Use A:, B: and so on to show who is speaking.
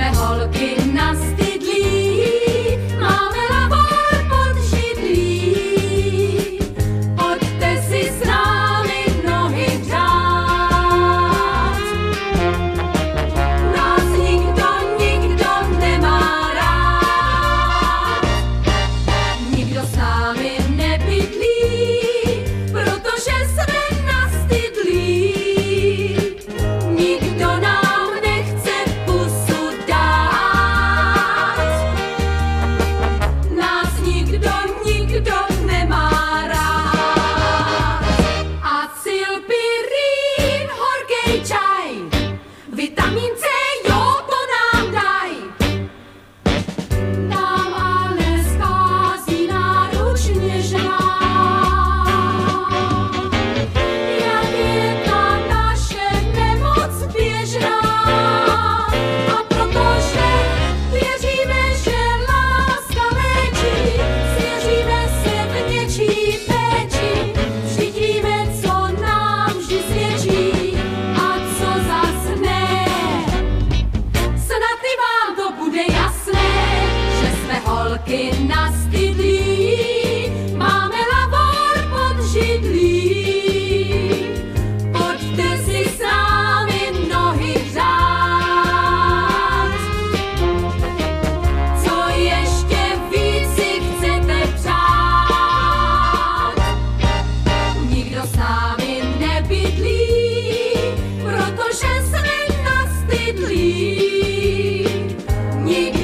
A: jsme holky nastydlí, máme lavor pod židlí. Pojďte si s námi nohy hřát. Nás nikdo nemá rád. Nikdo s námi nebydlí, protože jsme nastydlí. Nikdo nám nechce pusu dát. Nás nikdo nemá rád. Acylpirín, horkej čaj, vitamin C, jo, to nám daj. Nám ale schází náručně žrát. Jak je ta naše nemoc běžná. A protože věříme, že láska léčí, svěříme se v něčí péči. Vždyť víme, co nám vždy svědčí a co zas ne. Snad i vám to bude jasné, že jsme holky nastydlí, máme lavor pod židlí. Pojďte si s námi nohy hřát. Co ještě víc si chcete přát? Nikdo s námi nebydlí, protože jsme nastydlí. Nikdo